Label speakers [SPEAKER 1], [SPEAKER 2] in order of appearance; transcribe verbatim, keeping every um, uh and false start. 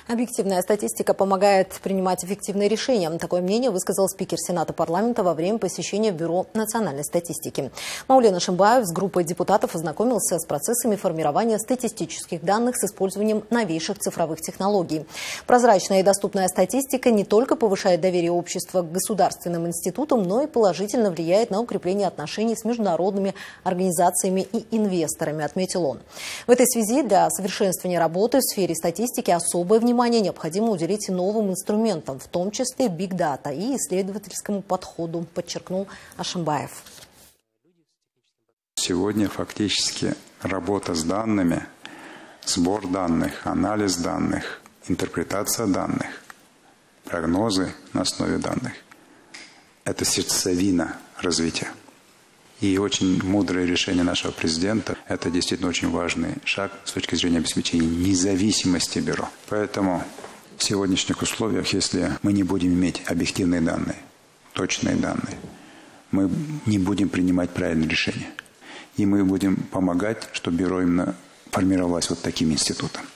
[SPEAKER 1] Объективная статистика помогает принимать эффективные решения. Такое мнение высказал спикер Сената парламента во время посещения Бюро национальной статистики. Маулен Ашимбаев с группой депутатов ознакомился с процессами формирования статистических данных с использованием новейших цифровых технологий. Прозрачная и доступная статистика не только повышает доверие общества к государственным институтам, но и положительно влияет на укрепление отношений с международными организациями и инвесторами, отметил он. В этой связи для совершенствования работы в сфере статистики особое внимание Внимание необходимо уделить и новым инструментам, в том числе биг-дата и исследовательскому подходу, подчеркнул Ашимбаев.
[SPEAKER 2] Сегодня фактически работа с данными, сбор данных, анализ данных, интерпретация данных, прогнозы на основе данных – это сердцевина развития. И очень мудрое решение нашего президента – это действительно очень важный шаг с точки зрения обеспечения независимости бюро. Поэтому в сегодняшних условиях, если мы не будем иметь объективные данные, точные данные, мы не будем принимать правильные решения. И мы будем помогать, чтобы бюро именно формировалось вот таким институтом.